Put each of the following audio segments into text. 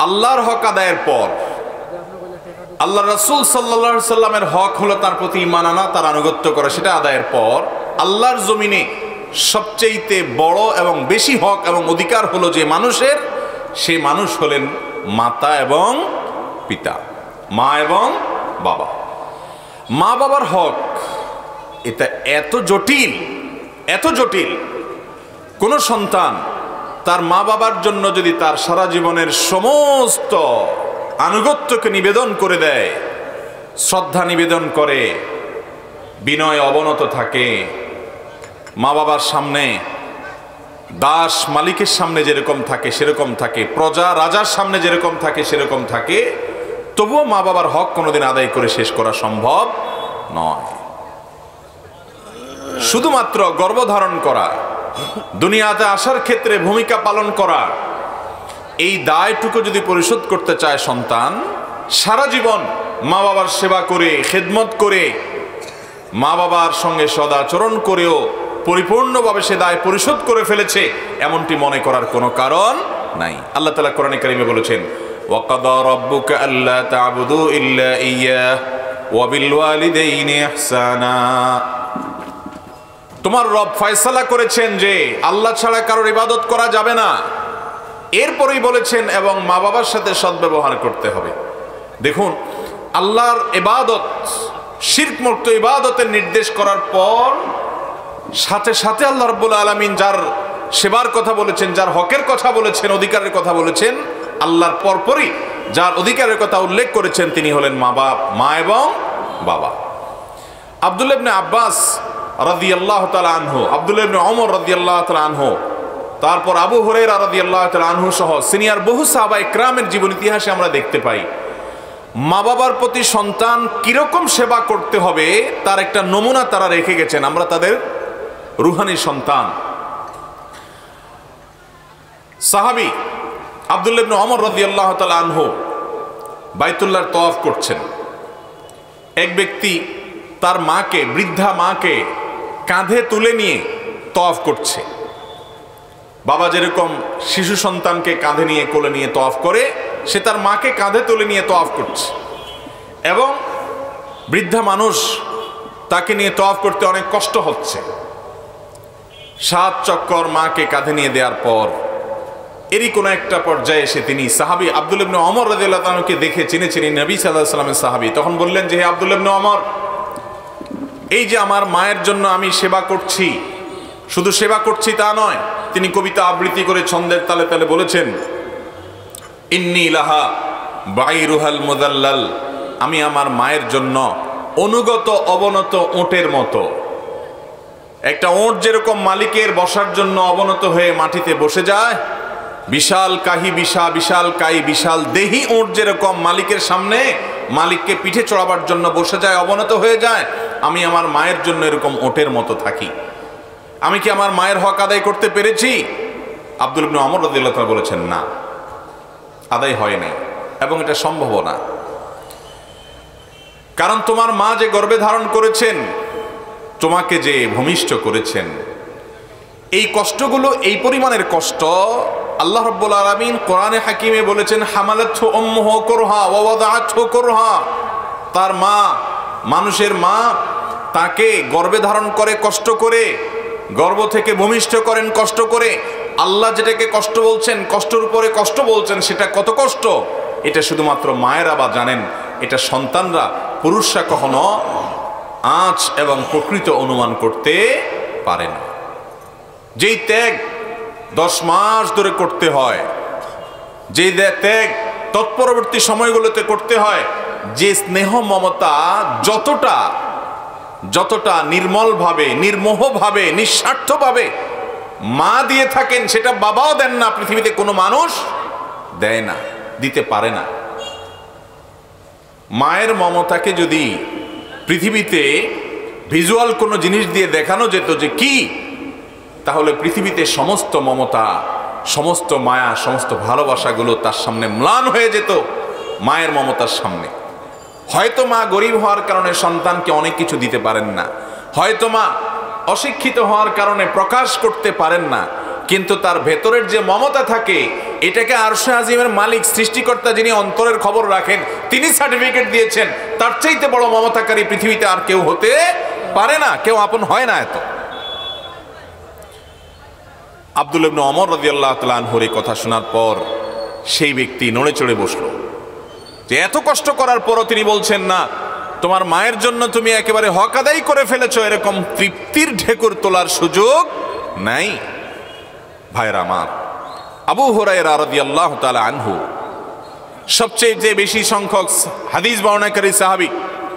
আল্লাহর হক আদায়ের পর আল্লাহ রাসূল সাল্লাল্লাহু আলাইহি সাল্লামের হক হলো তার প্রতি ঈমান আনা, তার আনুগত্য করা, সেটা আদায়ের পর আল্লাহর জমিনে সবচেয়ে বড় এবং বেশি হক এবং অধিকার হলো যে মানুষের, সেই মানুষ হলেন মাতা এবং পিতা, মা এবং বাবা। মা বাবার হক এটা এত জটিল, এত জটিল। কোন সন্তান তার মা বাবার জন্য যদি তার সারা জীবনের সমস্ত আনুগত্যকে নিবেদন করে দেয়, শ্রদ্ধা নিবেদন করে, বিনয় অবনত থাকে, মা বাবার সামনে দাস মালিকের সামনে যেরকম থাকে সেরকম থাকে, প্রজা রাজার সামনে যেরকম থাকে সেরকম থাকে, তবুও মা বাবার হক কোনোদিন আদায় করে শেষ করা সম্ভব নয়। শুধুমাত্র গর্ভধারণ করা, দুনিয়াতে আসার ক্ষেত্রে ভূমিকা পালন করা, এই দায়টুকু যদি পরিশোধ করতে চায় সন্তান, সারা জীবন মা বাবার সেবা করে, খেদমত করে, মা বাবার সঙ্গে সদাচরণ করেও পরিপূর্ণভাবে সে দায় পরিশোধ করে ফেলেছে, এমনটি মনে করার কোনো কারণ নাই। আল্লাহ তাআলা কোরআনে কারিমে বলেছেন, ওয়াকাদা রাব্বুকা আল্লা তা'বুদু ইল্লা ইয়্যাহু ওয়া বিল ওয়ালিদাইনি ইহসানা। তোমার রব ফয়সালা করেছেন যে আল্লাহ ছাড়া কারোর ইবাদত করা যাবে না। এরপরেই বলেছেন এবং মা বাবার সাথে সদ্ব্যবহার করতে হবে। দেখুন, আল্লাহর ইবাদত, শিরক মুক্ত ইবাদতের নির্দেশ করার পর সাথে সাথে আল্লাহ রাব্বুল আলামিন যার সেবার কথা বলেছেন, যার হকের কথা বলেছেন, অধিকারের কথা বলেছেন, আল্লাহর পরপরই যার অধিকারের কথা উল্লেখ করেছেন তিনি হলেন মা এবং বাবা। আব্দুল্লাহ ইবনে আব্বাস রাদিয়াল্লাহু তাআলা আনহু, আব্দুল্লাহ ইবনে ওমর রাদিয়াল্লাহু তাআলা আনহু, তারপর আবু হুরায়রা রাদিয়াল্লাহু তাআলা আনহু সহ সিনিয়র বহু সাহাবায়ে কেরামের জীবন ইতিহাসে আমরা দেখতে পাই মা বাবার প্রতি সন্তান কিরকম সেবা করতে হবে তার একটা নমুনা তারা রেখে গেছেন। আমরা তাদের রুহানি সন্তান। সাহাবী আব্দুল্লাহ ইবনে ওমর রাদিয়াল্লাহু তাআলা আনহু বাইতুল্লাহর তওয়াফ করছেন। এক ব্যক্তি তার মাকে, বৃদ্ধা মাকে কাঁধে তুলে নিয়ে তওয়াফ করছে। বাবা যেরকম শিশু সন্তানকে কাঁধে নিয়ে কোলে নিয়ে তওয়াফ করে, সে তার মাকে কাঁধে তুলে নিয়ে তওয়াফ করছে এবং বৃদ্ধা মানুষ, তাকে নিয়ে তওয়াফ করতে অনেক কষ্ট হচ্ছে। 7 চক্কর মাকে কাঁধে নিয়ে দেওয়ার পর এরই কোনো একটা পর্যায়ে এসে তিনি সাহাবী আব্দুল্লাহ ইবনে ওমর রাদিয়াল্লাহু তাআলাকে দেখে চিনেছিলেন নবী সাল্লাল্লাহু আলাইহি ওয়াসাল্লামের সাহাবী। তখন বললেন যে, হে আব্দুল্লাহ ইবনে ওমর, এই যে আমার মায়ের জন্য আমি সেবা করছি, শুধু সেবা করছি তা নয়, তিনি কবিতা আবৃত্তি করে ছন্দের তালে তালে বলেছেন, ইন্নী লাহা বাইরুহাল মুযাল্লাল, আমি আমার মায়ের জন্য অনুগত অবনত ওঁটের মতো। একটা ওঁট যেরকম মালিকের বসার জন্য অবনত হয়ে মাটিতে বসে যায়, বিশাল কাহি বিশাল কাই বিশাল দেহি ওঁট যেরকম মালিকের সামনে মালিককে পিঠে চড়াবার জন্য বসে যায়, অবনত হয়ে যায়, আমি আমার মায়ের জন্য এরকম ওঁটের মতো থাকি। আমি কি আমার মায়ের হক আদায় করতে পেরেছি? আব্দুল্লাহ ইবনে ওমর রাদিয়াল্লাহু তাআলা বলেছেন, না, আদায় হয় নাই এবং এটা সম্ভব না। কারণ তোমার মা যে গর্ভে ধারণ করেছেন, তোমাকে যে ভূমিষ্ঠ করেছেন, এই কষ্টগুলো, এই পরিমাণের কষ্ট আল্লাহ রাব্বুল আলামিন কোরআনে হাকিমে বলেছেন, হামালাতহু উম্মুহু কুরহা ওয়া ওয়াদাআতহু কুরহা। তার মা, মানুষের মা, তাকে গর্ভে ধারণ করে কষ্ট করে, গর্ভ থেকে ভূমিষ্ঠ করেন কষ্ট করে। আল্লাহ যেটাকে কষ্ট বলছেন, কষ্টের উপরে কষ্ট বলছেন, সেটা কত কষ্ট এটা শুধুমাত্র মায়েরা বা জানেন। এটা সন্তানরা, পুরুষরা কখনো আঁচ এবং প্রকৃত অনুমান করতে পারে না। যেই ত্যাগ 10 মাস ধরে করতে হয়, যে ত্যাগ তৎপরবর্তী সময়গুলোতে করতে হয়, যে স্নেহ মমতা যতটা নির্মলভাবে, নির্মোহভাবে, নিঃস্বার্থভাবে মা দিয়ে থাকেন, সেটা বাবাও দেন না, পৃথিবীতে কোনো মানুষ দেয় না, দিতে পারে না। মায়ের মমতাকে যদি পৃথিবীতে ভিজুয়াল কোনো জিনিস দিয়ে দেখানো যেত যে কি, তাহলে পৃথিবীতে সমস্ত মমতা, সমস্ত মায়া, সমস্ত ভালোবাসাগুলো তার সামনে ম্লান হয়ে যেত মায়ের মমতার সামনে। হয়তো মা গরিব হওয়ার কারণে সন্তানকে অনেক কিছু দিতে পারেন না, হয়তো মা অশিক্ষিত হওয়ার কারণে প্রকাশ করতে পারেন না, কিন্তু তার ভেতরের যে মমতা থাকে, এটাকে আরশে আজিমের মালিক সৃষ্টিকর্তা যিনি অন্তরের খবর রাখেন তিনি সার্টিফিকেট দিয়েছেন। তার চাইতে বড় মমতাকারী পৃথিবীতে আর কেউ হতে পারে না, কেউ আপন হয় না এত। আব্দুল্লাহ ইবনে ওমর রাদিয়াল্লাহু তাআলা আনহুর এই কথা শোনার পর সেই ব্যক্তি নড়ে চড়ে বসলো, যে এত কষ্ট করার পরও তিনি বলছেন না তোমার মায়ের জন্য তুমি একেবারে হক আদায় করে ফেলেছো, এরকম তৃপ্তির ঢেকুর তোলার সুযোগ নাই। ভাইরা আমার, আবু হুরায়রা রাদিয়াল্লাহু তাআলা আনহু সবচেয়ে যে বেশি সংখ্যক হাদিস বর্ণনাকারী সাহাবী,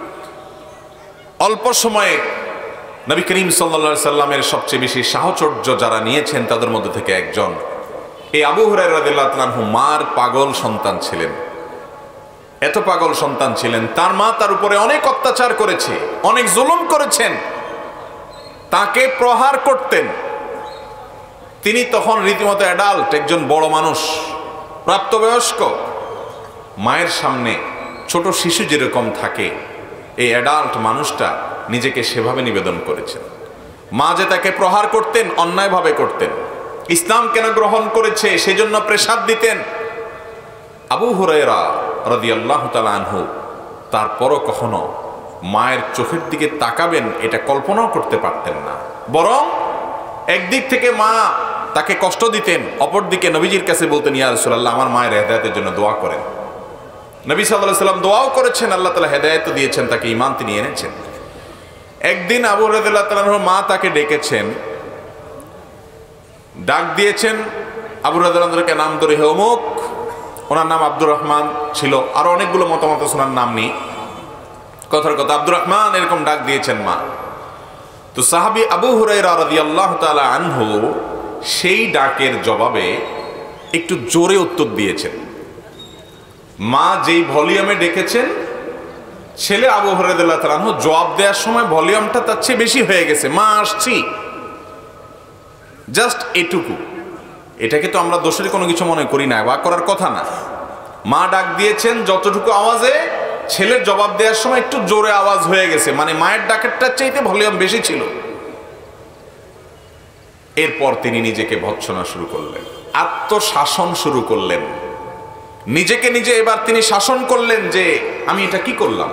অল্প সময়ে নবী করিম সাল্লাল্লাহু আলাইহি সাল্লামের সবচেয়ে বেশি সাহচর্য যারা নিয়েছেন তাদের মধ্যে থেকে একজন। এই আবু হুরায়রা রাদিয়াল্লাহু তাআলা আনহু মার পাগল সন্তান ছিলেন। এত পাগল সন্তান ছিলেন, তার মা তার উপরে অনেক অত্যাচার করেছে, অনেক জুলুম করেছেন, তাকে প্রহার করতেন। তিনি তখন রীতিমতো অ্যাডাল্ট, একজন বড় মানুষ, প্রাপ্তবয়স্ক। মায়ের সামনে ছোট শিশু যেরকম থাকে, এই অ্যাডাল্ট মানুষটা নিজেকে সেভাবে নিবেদন করেছেন। মা যে তাকে প্রহার করতেন, অন্যায়ভাবে করতেন, ইসলাম কেন গ্রহণ করেছে সেজন্য প্রেসার দিতেন। আবু হুরায়রা রাদিয়াল্লাহু তাআলা আনহু তারপরও কখনো মায়ের চোখের দিকে তাকাবেন এটা কল্পনাও করতে পারতেন না। বরং একদিক থেকে মা তাকে কষ্ট দিতেন, অপরদিকে নবীজির কাছে বলতেন, ইয়া রাসূলুল্লাহ আমার মায়ের হেদায়েতের জন্য দোয়া করেন। নবী সাল্লাল্লাহু আলাইহি সাল্লাম দোয়াও করেছেন, আল্লাহ তাআলা হেদায়েত দিয়েছেন, তাকে ঈমান তিনি এনেছেন। একদিন আবু হুরায়রা রাদিয়াল্লাহু তাআলা আনহুর মা তাকে ডেকেছেন, ডাক দিয়েছেন। আবু হুরায়রা রাদিয়াল্লাহু তাআলাকে নাম ধরে, হে অমুক, ওনার নাম আব্দুর রহমান ছিল, আরো অনেকগুলো মতামত ওনার নাম নেই, কথার কথা আব্দুর রহমান এরকম ডাক দিয়েছেন মা। তো সাহাবী আবু হুরায়রা রাদিয়াল্লাহু তাআলা আনহু সেই ডাকের জবাবে একটু জোরে উত্তর দিয়েছেন। মা যেই ভলিউমে ডেকেছেন, ছেলে আবু হুরায়রা রাদিয়াল্লাহু তাআলা আনহু জবাব দেওয়ার সময় ভলিউমটা তার চেয়ে বেশি হয়ে গেছে, মা আসছি, জাস্ট এটুকু। এটাকে তো আমরা দোষের কোনো কিছু মনে করি না বা করার কথা না। মা ডাক দিয়েছেন যতটুকু আওয়াজে, ছেলের জবাব দেওয়ার সময় একটু জোরে আওয়াজ হয়ে গেছে, মানে মায়ের ডাকেরটার চাইতে ভলিউম বেশি ছিল। এরপর তিনি নিজেকে ভৎসনা শুরু করলেন, আত্মশাসন শুরু করলেন, নিজেকে নিজে এবার তিনি শাসন করলেন যে আমি এটা কি করলাম।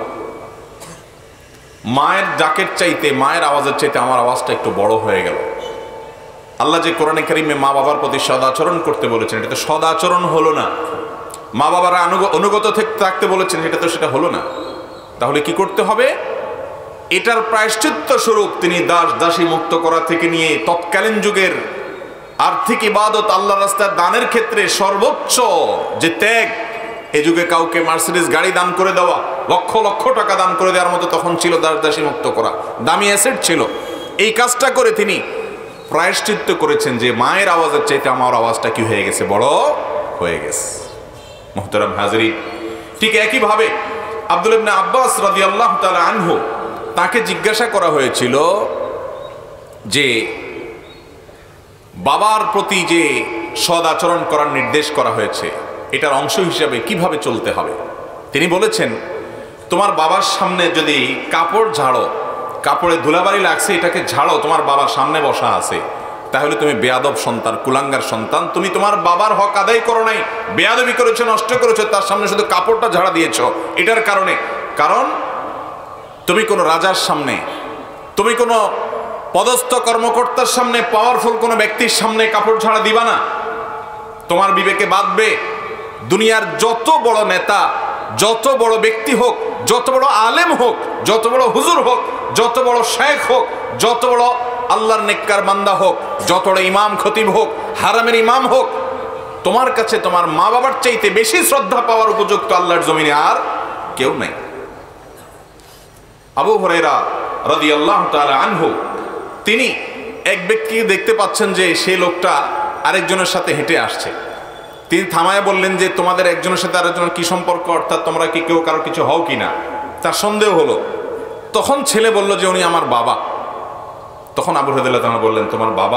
মায়ের ডাকের চাইতে, মায়ের আওয়াজের চাইতে আমার আওয়াজটা একটু বড় হয়ে গেল। আল্লাহ যে কোরআনে কারিমে মা বাবার প্রতি সদাচরণ করতে বলেছেন, এটা তো সদাচরণ হলো না। মা বাবারা অনুগত থাকতে বলেছেন, এটা তো সেটা হলো না। তাহলে কি করতে হবে? এটার প্রায়শ্চিত্ত স্বরূপ তিনি দাস দাসী মুক্ত করা থেকে নিয়ে তৎকালীন যুগের আর্থিক ইবাদত, আল্লাহর রাস্তায় দানের ক্ষেত্রে সর্বোচ্চ যে ত্যাগ, এ যুগে কাউকে মার্সিডিজ গাড়ি দান করে দেওয়া, লক্ষ লক্ষ টাকা দান করে দেওয়ার মতো তখন ছিল দাস দাসী মুক্ত করা, দামি অ্যাসেট ছিল। এই কাজটা করে তিনি প্রায়শ্চিত্ত করেছেন যে মায়ের আওয়াজের চাইতে আমার আওয়াজটা কি হয়ে গেছে, বড় হয়ে গেছে। মুহতারাম হাজরিন, ঠিক একইভাবে আব্দুল্লাহ ইবনে আব্বাস রাদিয়াল্লাহু তাআলা আনহু, তাকে জিজ্ঞাসা করা হয়েছিল যে বাবার প্রতি যে সদ আচরণ করার নির্দেশ করা হয়েছে, এটার অংশ হিসাবে কিভাবে চলতে হবে। তিনি বলেছেন, তোমার বাবার সামনে যদি কাপড় ঝাড়ো, কাপড়ে ধুলাবাড়ি লাগছে, এটাকে ঝাড়ো, তোমার বাবার সামনে বসা আছে, তাহলে তুমি বেয়াদব সন্তান, কুলাঙ্গার সন্তান, তুমি তোমার বাবার হক আদায় করো নাই, বেয়াদবি করেছো, নষ্ট করেছো, তার সামনে শুধু কাপড়টা ঝাড়া দিয়েছো। এটার কারণে, কারণ তুমি কোনো রাজার সামনে, তুমি কোনো পদস্থ কর্মকর্তার সামনে, পাওয়ারফুল কোনো ব্যক্তির সামনে কাপড় ঝাড়া দিবা না, তোমার বিবেকে বাঁধবে। দুনিয়ার যত বড় নেতা, যত বড় ব্যক্তি হোক, যত বড় আলেম হোক, যত বড় হুজুর হোক, যত বড় শেখ হোক, যত বড় আল্লাহর নেককার বান্দা হোক, যত বড় ইমাম খতিব হোক, হারামের ইমাম হোক, তোমার কাছে তোমার মা বাবার চাইতে বেশি শ্রদ্ধা পাওয়ার উপযুক্ত আল্লাহর জমিনে আর কেউ নাই। আবু হুরায়রা রাদিয়াল্লাহু তাআলা আনহু, তিনি এক ব্যক্তিকে দেখতে পাচ্ছেন যে সেই লোকটা আরেকজনের সাথে হেঁটে আসছে। তিনি থামায় বললেন যে তোমাদের একজনের সাথে আরেকজনের কি সম্পর্ক, অর্থাৎ তোমরা কি কেউ কারো কিছু হও কিনা। তার সন্দেহ হলো। তখন ছেলে বলল যে উনি আমার বাবা। তখন আবু হুরায়রা রাদিয়াল্লাহু তাআলা বললেন, তোমার বাবা?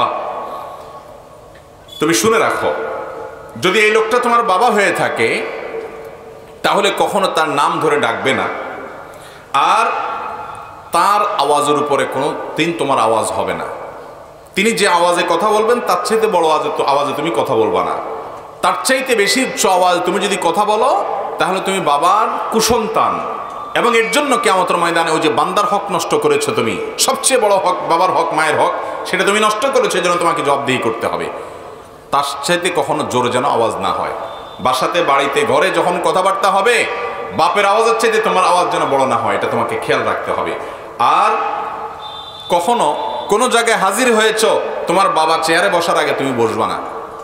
তুমি শুনে রাখো, যদি এই লোকটা তোমার বাবা হয়ে থাকে তাহলে কখনো তার নাম ধরে ডাকবে না, আর তার আওয়াজের উপরে কোনো দিন তোমার আওয়াজ হবে না। তিনি যে আওয়াজে কথা বলবেন তার চাইতে বড় আওয়াজে তুমি কথা বলবা না। তার চাইতে বেশি উচ্চ আওয়াজ তুমি যদি কথা বলো তাহলে তুমি বাবার কুসন্তান, এবং এর জন্য কিয়ামতের ময়দানে ওই যে বান্দার হক নষ্ট করেছো তুমি, সবচেয়ে বড় হক বাবার হক, মায়ের হক, সেটা তুমি নষ্ট করেছো, এই জন্য তোমাকে জবাবদিহি করতে হবে। তার চাইতে কখনো জোরে যেন আওয়াজ না হয়। বাসাতে, বাড়িতে, ঘরে যখন কথাবার্তা হবে বাপের আওয়াজের চাইতে তোমার আওয়াজ যেন বড় না হয়, এটা তোমাকে খেয়াল রাখতে হবে। আর কখনো কোনো জায়গায় হাজির হয়েছ, তোমার বাবা চেয়ারে বসার আগে তুমি বসবা না,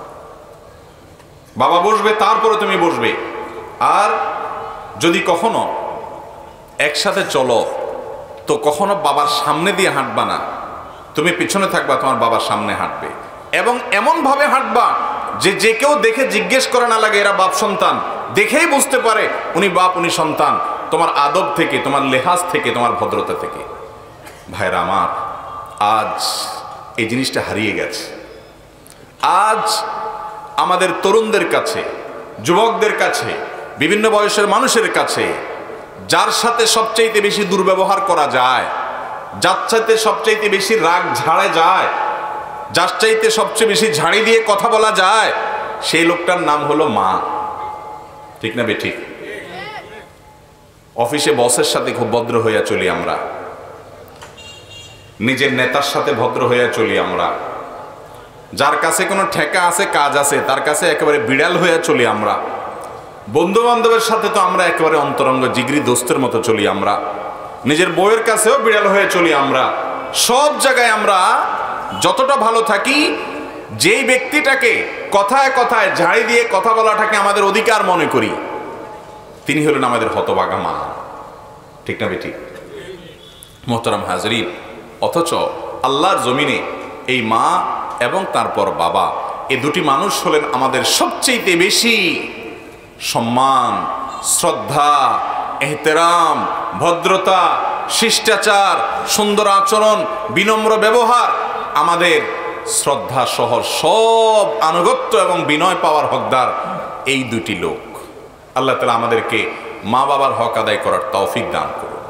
বাবা বসবে তারপরে তুমি বসবে। আর যদি কখনো একসাথে চলো তো কখনো বাবার সামনে দিয়ে হাঁটবা না, তুমি পিছনে থাকবা, তোমার বাবার সামনে হাঁটবে, এবং এমন ভাবে হাঁটবা যে যে কেউ দেখে জিজ্ঞেস করে না লাগে এরা বাপ সন্তান, দেখেই বুঝতে পারে উনি বাপ উনি সন্তান, তোমার আদব থেকে, তোমার লেহাজ থেকে, তোমার ভদ্রতা থেকে। ভাইরা আমার, আজ এই জিনিসটা হারিয়ে গেছে। আজ আমাদের তরুণদের কাছে, যুবকদের কাছে, বিভিন্ন বয়সের মানুষের কাছে যার সাথে সবচাইতে বেশি দুর্ব্যবহার করা যায়, যার চাইতে সবচাইতে বেশি রাগ ঝাড়ে যায়, যার চাইতে সবচেয়ে বেশি ঝাড়ি দিয়ে কথা বলা যায়, সেই লোকটার নাম হলো মা। ঠিক না বেঠিক? অফিসে বসের সাথে খুব ভদ্র হইয়া চলি আমরা, নিজের নেতার সাথে ভদ্র হইয়া চলি আমরা, যার কাছে কোনো ঠেকা আছে, কাজ আছে, তার কাছে একেবারে বিড়াল হইয়া চলি আমরা, বন্ধু বান্ধবের সাথে তো আমরা একেবারে অন্তরঙ্গ জিগরি দোস্তের মতো চলি আমরা, নিজের বউয়ের কাছেও বিড়াল হয়ে চলি আমরা। সব জায়গায় আমরা যতটা ভালো থাকি, যেই ব্যক্তিটাকে কথায় কথায় ঝাড়ি দিয়ে কথা বলাটাকে আমাদের অধিকার মনে করি, তিনি হলেন আমাদের হতভাগা মা। ঠিক না বেঠিক? মোহতারাম হাজরিন, অথচ আল্লাহর জমিনে এই মা এবং তারপর বাবা, এই দুটি মানুষ হলেন আমাদের সবচেয়ে বেশি সম্মান, শ্রদ্ধা, এহতেরাম, ভদ্রতা, শিষ্টাচার, সুন্দর আচরণ, বিনম্র ব্যবহার, আমাদের শ্রদ্ধা সহ সব আনুগত্য এবং বিনয় পাওয়ার হকদার এই দুটি লোক। আল্লাহ তাআলা আমাদেরকে মা বাবার হক আদায় করার তৌফিক দান করুন।